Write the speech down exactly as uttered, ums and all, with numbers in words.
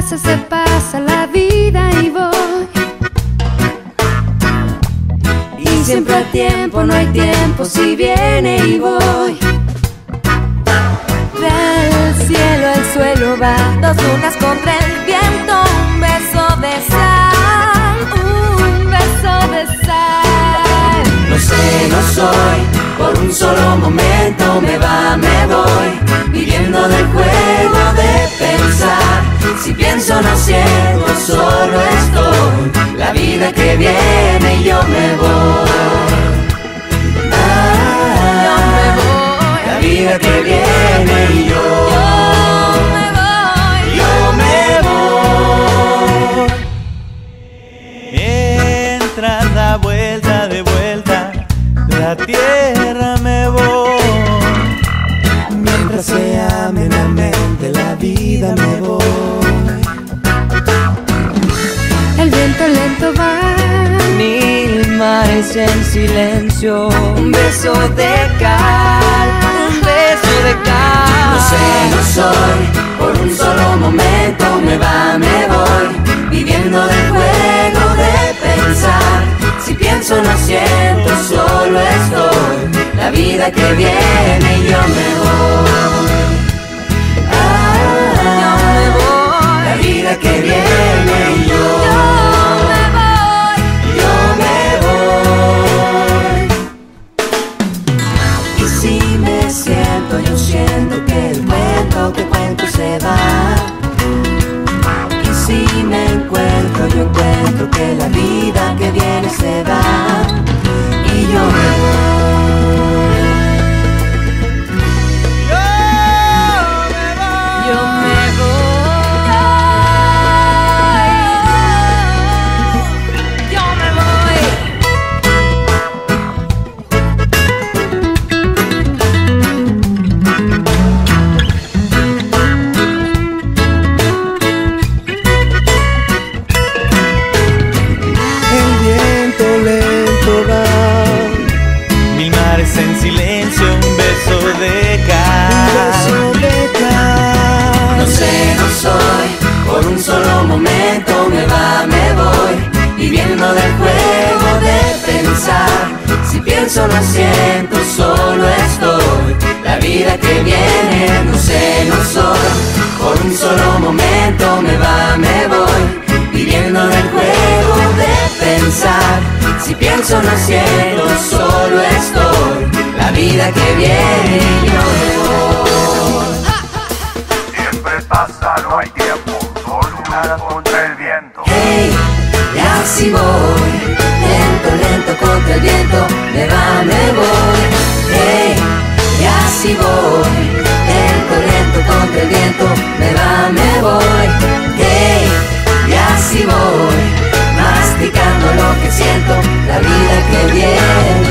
pasa, se pasa la vida y voy. Y siempre a tiempo, no hay tiempo, si viene y voy. Del cielo al suelo va, dos lunas contra el viento, un beso de sal, un beso de sal. No sé, no soy, por un solo momento me va, me voy, viviendo del juego de pensar. Si pienso no siento, solo estoy, la vida que viene y yo me voy. Ah, yo me voy, la vida que viene y yo, yo me voy, yo me voy. Mientras da vuelta de vuelta la tierra me voy, mientras se amenamente la vida me voy. El viento lento va, Mil mares en silencio, un beso de cal, un beso de cal. no sé, no soy, por un solo momento me va, me voy, viviendo del juego de pensar. Si pienso no siento, solo estoy, la vida que viene y yo me voy. Ah, Yo me voy, la vida que viene y yo, yo me voy, yo me voy. Y si me siento, yo siento que el cuento que cuento se va. Y si me encuentro, yo encuentro que la vida que viene se va. Y yo me voy. yo me voy, yo me voy. El viento lento va, mil mares en silencio, un beso de cal, un beso de cal. No sé, no soy, por un solo momento me va, me voy, viviendo del juego de pensar. Si pienso no siento, solo estoy, la vida que viene. No sé, no soy, por un solo momento me va, me voy, viviendo del juego de pensar. Si pienso no siento, solo estoy, la vida que viene y yo me voy. Siempre pasa, no hay tiempo, dos lunas contra el viento. Hey, y así voy, lento, lento contra el viento, me va, me voy. Hey, y así voy, lento, lento contra el viento, me va, me voy. Hey, y así voy, masticando lo que siento, la vida que viene.